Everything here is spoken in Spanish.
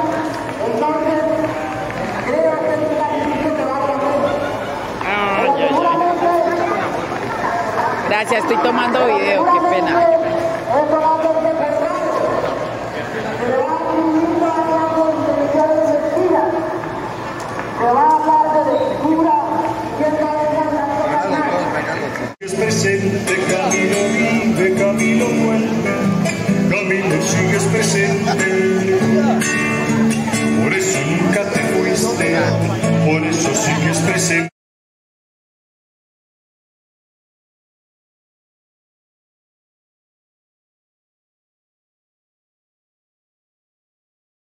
Gracias, estoy tomando video, qué pena. Es presente, Camilo vive, Camilo vuelve, Camilo sigues presente.